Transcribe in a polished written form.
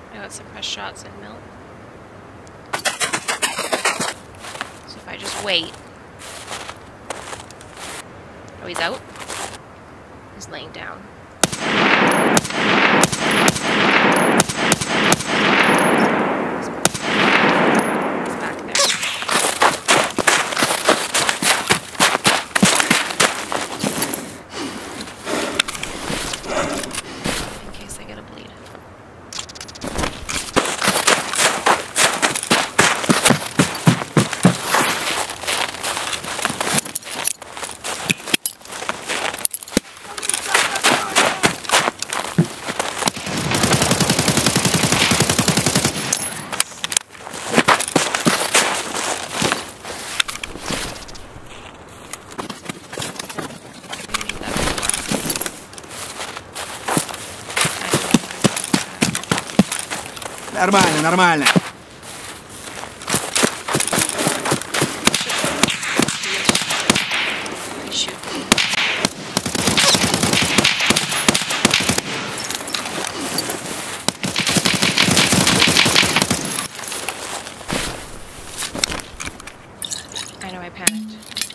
I got suppressed shots in milk. So if I just wait. Oh, he's out? He's laying down. He's back there. In case I get a bleed. Нормально, нормально. I know I panicked.